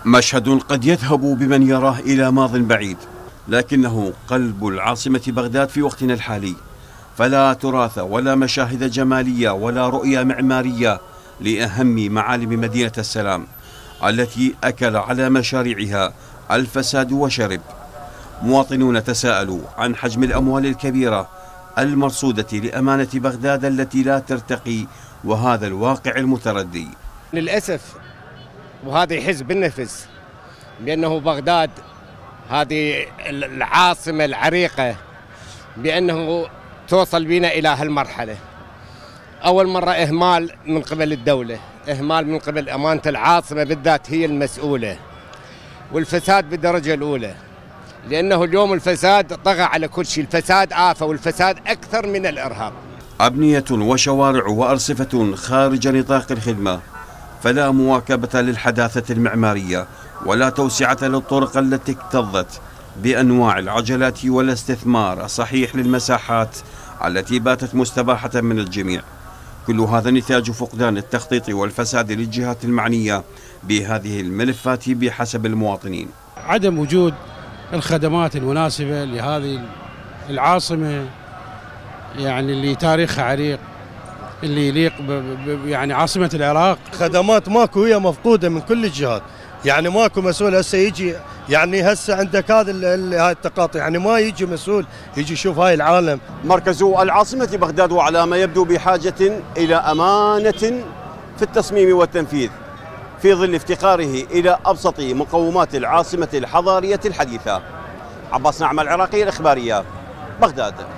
مشهد قد يذهب بمن يراه إلى ماض بعيد، لكنه قلب العاصمة بغداد في وقتنا الحالي، فلا تراث ولا مشاهد جمالية ولا رؤية معمارية لأهم معالم مدينة السلام التي أكل على مشاريعها الفساد وشرب. مواطنون تساءلوا عن حجم الأموال الكبيرة المرصودة لأمانة بغداد التي لا ترتقي، وهذا الواقع المتردي. للأسف وهذا يحس بالنفس بأنه بغداد هذه العاصمة العريقة بأنه توصل بنا إلى هالمرحلة. أول مرة إهمال من قبل الدولة، إهمال من قبل أمانة العاصمة بالذات هي المسؤولة، والفساد بالدرجة الأولى، لأنه اليوم الفساد طغى على كل شيء، الفساد آفة والفساد أكثر من الإرهاب. أبنية وشوارع وأرصفة خارج نطاق الخدمة، فلا مواكبة للحداثة المعمارية ولا توسعة للطرق التي اكتظت بأنواع العجلات ولا استثمار الصحيح للمساحات التي باتت مستباحة من الجميع. كل هذا نتاج فقدان التخطيط والفساد للجهات المعنية بهذه الملفات بحسب المواطنين. عدم وجود الخدمات المناسبة لهذه العاصمة، يعني اللي تاريخها عريق، اللي يليق يعني عاصمة العراق. خدمات ماكو، هي مفقودة من كل الجهات، يعني ماكو مسؤول هسه يجي، يعني هسه عندك هذا هاي التقاطع، يعني ما يجي مسؤول يجي يشوف هاي العالم. مركز العاصمة بغداد وعلى ما يبدو بحاجة إلى أمانة في التصميم والتنفيذ في ظل افتقاره إلى أبسط مقومات العاصمة الحضارية الحديثة. عباس نعمة، العراقية الإخبارية، بغداد.